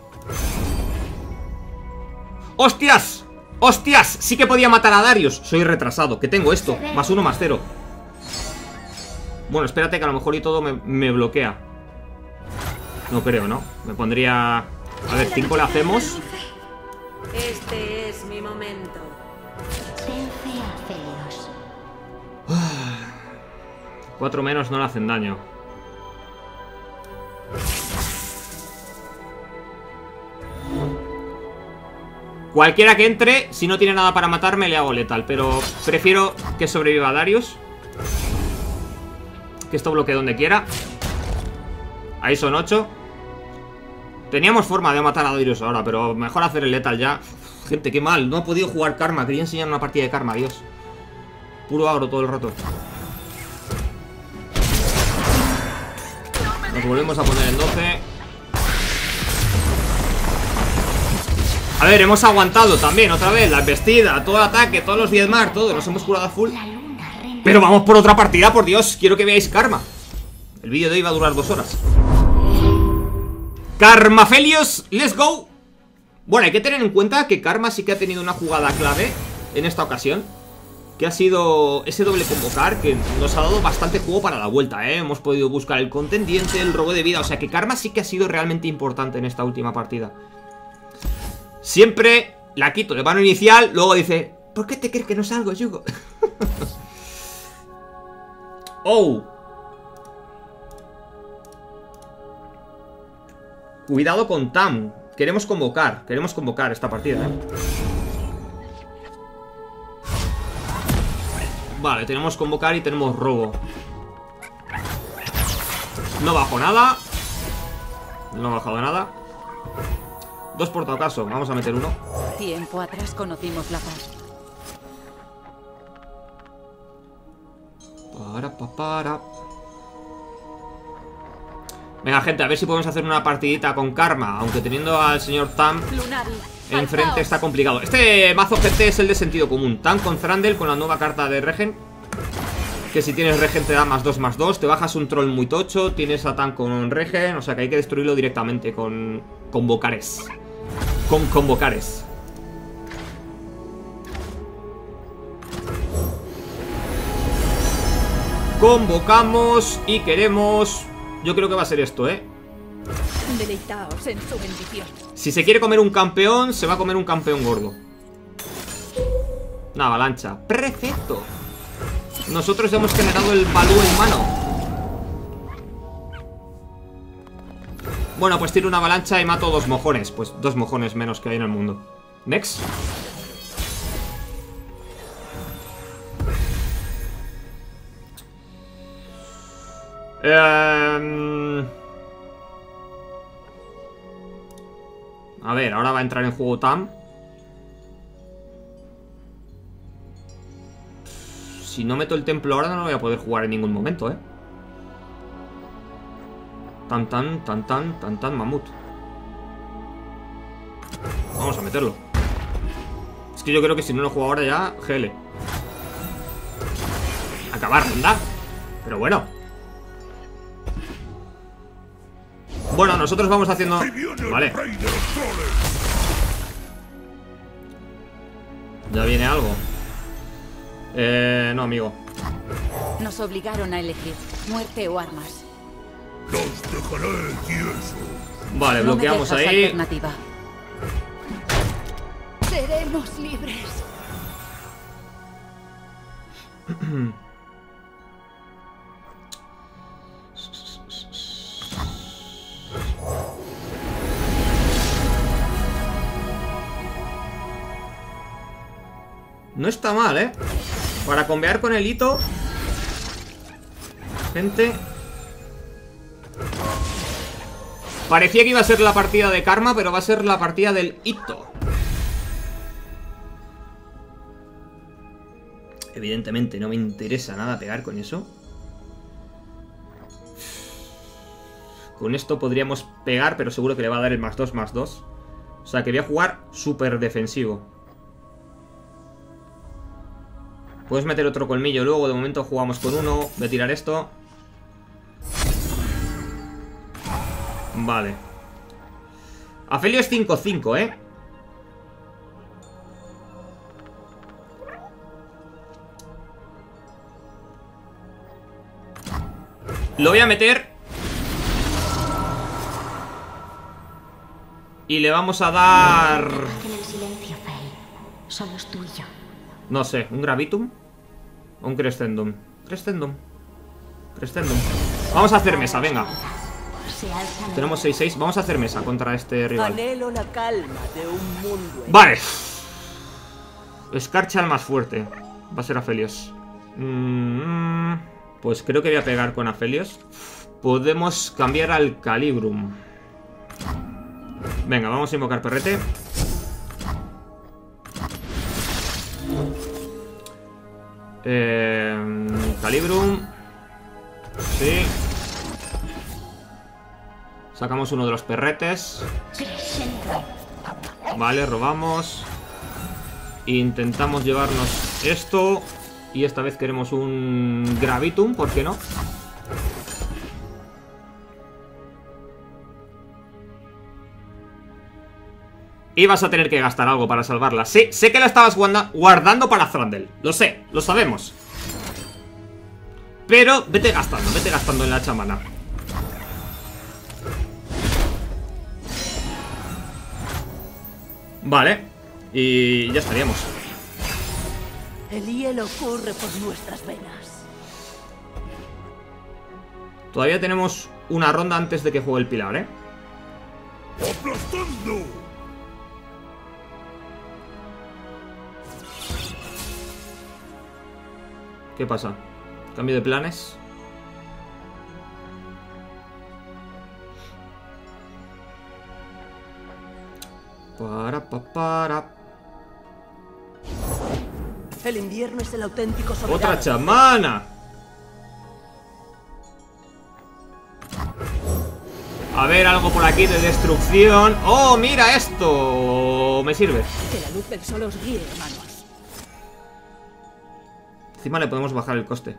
¡Hostias! ¡Hostias! Sí que podía matar a Darius. Soy retrasado. Que tengo esto. +1, +0. Bueno, espérate que a lo mejor y todo me bloquea. No creo, ¿no? Me pondría... A ver, 5 le hacemos.
Este es mi momento.
Ten fe, Aphelios.
4 menos no le hacen daño. Cualquiera que entre, si no tiene nada para matarme, le hago letal. Pero prefiero que sobreviva Darius. Que esto bloquee donde quiera. Ahí son 8. Teníamos forma de matar a Darius ahora, pero mejor hacer el letal ya. Gente, qué mal, no he podido jugar Karma. Quería enseñar una partida de Karma, Dios. Puro agro todo el rato. Nos volvemos a poner en 12. A ver, hemos aguantado también otra vez la embestida, todo el ataque, todos los 10 más, todo. Nos hemos curado a full. Pero vamos por otra partida, por Dios. Quiero que veáis Karma. El vídeo de hoy va a durar 2 horas. Karmafelios, let's go. Bueno, hay que tener en cuenta que Karma sí que ha tenido una jugada clave en esta ocasión, que ha sido ese doble convocar, que nos ha dado bastante juego para la vuelta, ¿eh? Hemos podido buscar el contendiente, el robo de vida. O sea que Karma sí que ha sido realmente importante en esta última partida. Siempre la quito de mano inicial, luego dice: ¿por qué te crees que no salgo, Yugo? Oh. Cuidado con Tam. Queremos convocar esta partida, ¿eh? Vale, tenemos convocar y tenemos robo. No bajo nada. No ha bajado nada. 2 por todo caso, vamos a meter 1.
Tiempo atrás conocimos la paz.
Para. Venga, gente, a ver si podemos hacer una partidita con Karma. Aunque teniendo al señor Tam enfrente está complicado. Este mazo, gente, es el de sentido común. Tam con Thranduil, con la nueva carta de Regen, que si tienes Regen te da +2/+2. Te bajas un troll muy tocho. Tienes a Tam con Regen. O sea que hay que destruirlo directamente con convocares. Con convocares. Convocamos y queremos... Yo creo que va a ser esto, ¿eh?
Deleitaos en su bendición.
Si se quiere comer un campeón, se va a comer un campeón gordo. Una avalancha. ¡Perfecto! Nosotros ya hemos generado el Balú en mano. Bueno, pues tiro una avalancha y mato 2 mojones. Pues 2 mojones menos que hay en el mundo. Next. A ver, ahora va a entrar en juego Tam. Si no meto el templo ahora no lo voy a poder jugar en ningún momento, Tan, mamut. Vamos a meterlo. Es que yo creo que si no lo juego ahora ya, GL. Acabar ronda. Pero bueno. Bueno, nosotros vamos haciendo... Vale. Ya viene algo. No, amigo.
Nos obligaron a elegir muerte o armas.
Los dejaré tiesos.
Vale, bloqueamos ahí.
Alternativa. Seremos libres.
No está mal, ¿eh? Para combear con el hito. Gente. Parecía que iba a ser la partida de Karma, pero va a ser la partida del hito. Evidentemente no me interesa nada pegar con eso. Con esto podríamos pegar, pero seguro que le va a dar el +2/+2. O sea que voy a jugar súper defensivo. Puedes meter otro colmillo luego, de momento jugamos con uno. Voy a tirar esto. Vale. Afelio es 5-5, ¿eh? Lo voy a meter. Y le vamos a dar...
En el silencio, Faye. Solo es tú y yo.
No sé, ¿un Gravitum? ¿O un Crescendum? Crescendum. Vamos a hacer mesa, venga. Tenemos 6-6, vamos a hacer mesa contra este rival.
Anhelo la calma de un mundo.
Vale. Escarcha el más fuerte. Va a ser Aphelios. Pues creo que voy a pegar con Aphelios. Podemos cambiar al Calibrum. Venga, vamos a invocar perrete. Calibrum. Sí. Sacamos uno de los perretes. Vale, robamos. Intentamos llevarnos esto. Y esta vez queremos un Gravitum, ¿por qué no? Y vas a tener que gastar algo para salvarla. Sí, sé que la estabas guardando para Thranduil. Lo sé, lo sabemos. Pero vete gastando en la chamana. Vale. Y ya estaríamos.
El hielo corre por nuestras venas.
Todavía tenemos una ronda antes de que juegue el pilar, ¿eh?
¡Aplastando!
¿Qué pasa? ¿Cambio de planes? Para.
El invierno es el auténtico soberano.
¡Otra chamana! A ver, algo por aquí de destrucción. ¡Oh, mira esto! Me sirve.
Que la luz del sol os guíe, hermanos.
Encima le podemos bajar el coste.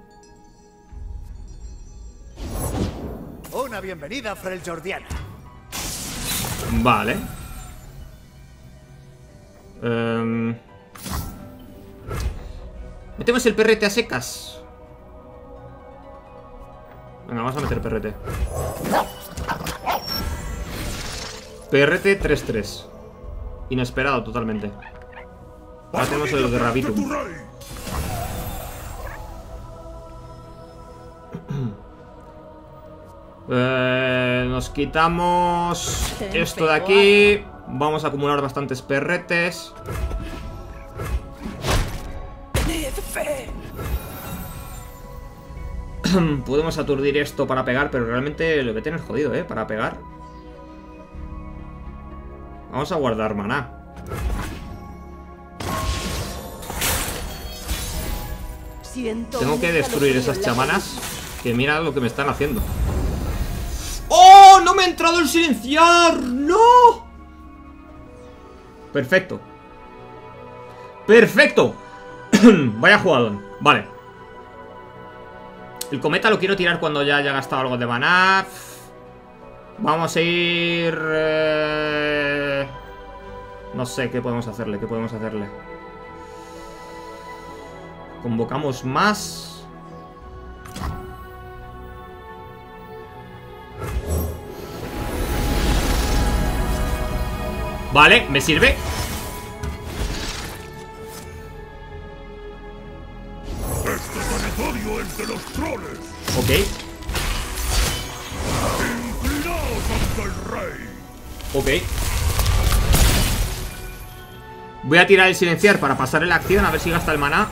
Una bienvenida, Freljordiana.
Vale. Metemos el perrete a secas. Venga, vamos a meter perrete. Perrete 3-3. Inesperado totalmente. Ahora tenemos el de Gravitum. Nos quitamos esto de aquí. Vamos a acumular bastantes perretes. Podemos aturdir esto para pegar, pero realmente lo voy a tener jodido, para pegar. Vamos a guardar maná. Tengo que destruir esas chamanas, que mira lo que me están haciendo. ¡Oh! ¡No me ha entrado el silenciar! ¡No! Perfecto. ¡Perfecto! Vaya jugadón. Vale. El cometa lo quiero tirar cuando ya haya gastado algo de maná. Vamos a ir... No sé qué podemos hacerle. Convocamos más. Vale, me sirve.
Este territorio es de los troles.
Ok.
Inclinaos ante el rey.
Ok. Voy a tirar el silenciar para pasar en la acción. A ver si gasta el maná.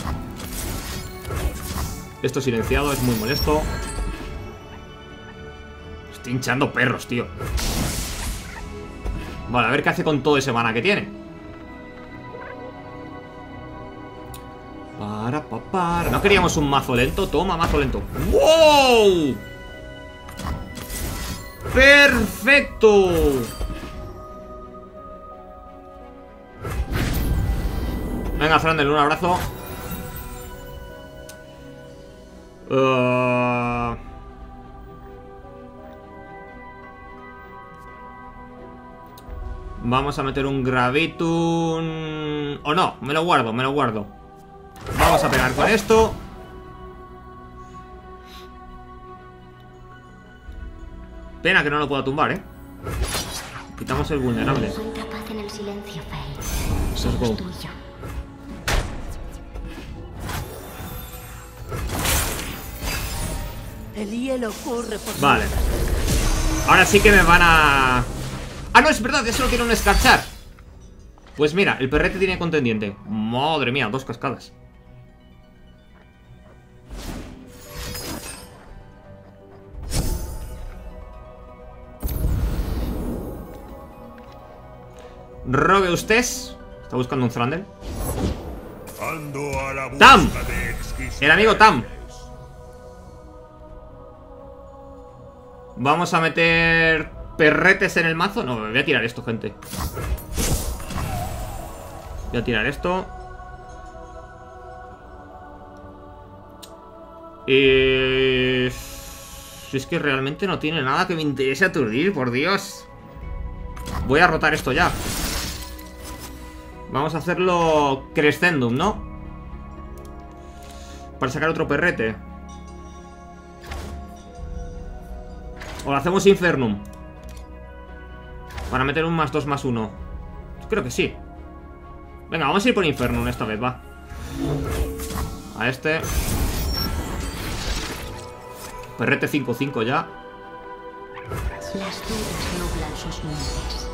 Esto silenciado es muy molesto. Estoy hinchando perros, tío. Vale, a ver qué hace con todo ese maná que tiene. Para. ¿No queríamos un mazo lento? Toma, mazo lento. ¡Wow! ¡Perfecto! Venga, Thranduil, un abrazo. Vamos a meter un Gravitum. O no, me lo guardo. Vamos a pegar con esto. Pena que no lo pueda tumbar, Quitamos el vulnerable.
Soy capaz en el silencio, Faye.
Let's go.
Tuyo.
El hielo corre por
Vale.
nuestras venas.
Ahora sí que me van a... Ah, no, es verdad, eso lo tiene un escarchar. Pues mira, el perrete tiene contendiente. Madre mía, 2 cascadas. Robe usted. Está buscando un Thranduil.
Ando a la busca
¡Tam!
de exquisiteces.
El amigo Tam. Vamos a meter perretes en el mazo. No, voy a tirar esto, gente. Voy a tirar esto. Si es que realmente no tiene nada que me interese aturdir, por Dios. Voy a rotar esto ya. Vamos a hacerlo Crescendum, ¿no? Para sacar otro perrete. O lo hacemos Infernum para meter un +2/+1. Creo que sí. Venga, vamos a ir por Infernum esta vez, va. A este. Perrete 5/5 ya.
Las dudas nublan sus mentes.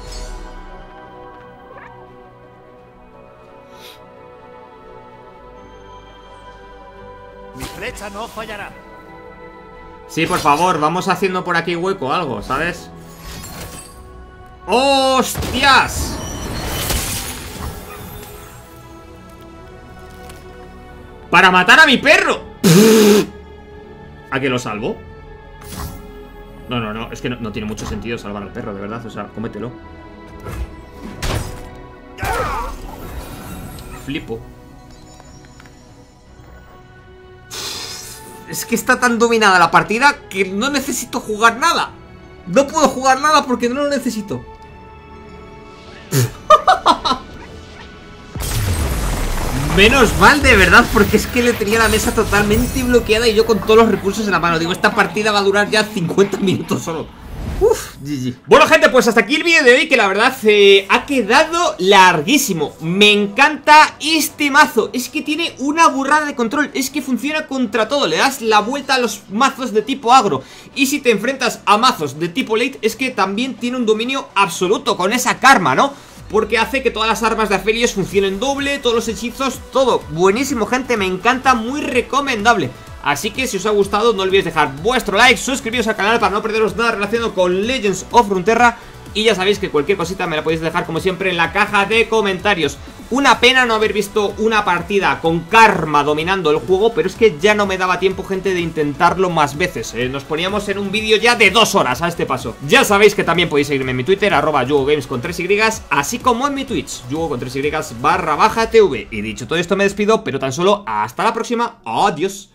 Mi flecha no fallará.
Sí, por favor, vamos haciendo por aquí hueco algo, ¿sabes? ¡Hostias! ¡Para matar a mi perro! ¿A que lo salvo? No, es que no tiene mucho sentido salvar al perro, de verdad. O sea, cómetelo. Flipo. Es que está tan dominada la partida que no necesito jugar nada. No puedo jugar nada porque no lo necesito. Menos mal, de verdad, porque es que le tenía la mesa totalmente bloqueada y yo con todos los recursos en la mano. Digo, esta partida va a durar ya 50 minutos solo. Uf, GG. Bueno, gente, pues hasta aquí el vídeo de hoy, que la verdad ha quedado larguísimo. Me encanta este mazo. Es que tiene una burrada de control. Es que funciona contra todo. Le das la vuelta a los mazos de tipo agro. Y si te enfrentas a mazos de tipo late, es que también tiene un dominio absoluto con esa karma, ¿no? Porque hace que todas las armas de Aphelios funcionen doble, todos los hechizos, todo. Buenísimo, gente, me encanta, muy recomendable. Así que si os ha gustado, no olvidéis dejar vuestro like, suscribiros al canal para no perderos nada relacionado con Legends of Runeterra. Y ya sabéis que cualquier cosita me la podéis dejar como siempre en la caja de comentarios. Una pena no haber visto una partida con Karma dominando el juego, pero es que ya no me daba tiempo, gente, de intentarlo más veces. Nos poníamos en un vídeo ya de 2 horas a este paso. Ya sabéis que también podéis seguirme en mi Twitter, @yugogames con 3y, así como en mi Twitch, yugo con 3y /TV. Y dicho todo esto me despido, pero tan solo hasta la próxima. Adiós.